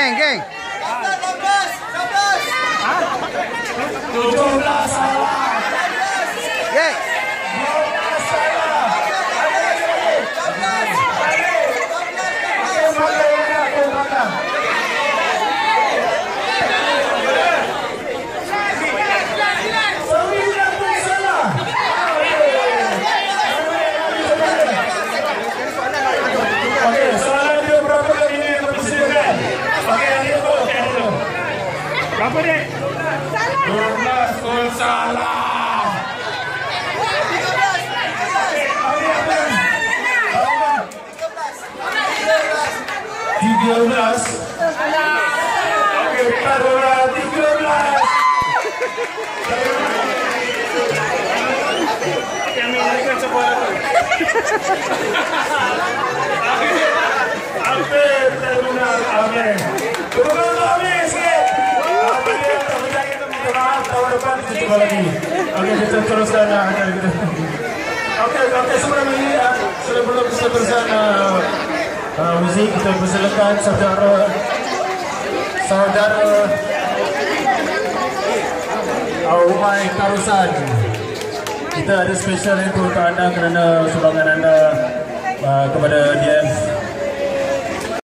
Geng, geng. 17 salah. Geng. 12 salah. Okey, soalan dia berapa kali ini yang terpersiapkan? Okey, yang ini dulu. Berapa dia? 12 gol salah. 13. Okey, taruhlah 13. Kami akan coba tu. Hampir terlunar. Okey. Turun kami sikit. Apabila tak berjaya kita minta maaf. Tahun depan kita cuba lagi. Okey, kita teruskan acara kita. Okey, sebelum ini sebelum kita teruskan muzik, kita persilakan saudara Umay Karusan. Kita ada special itu untuk anda kerana sumbangan anda kepada DF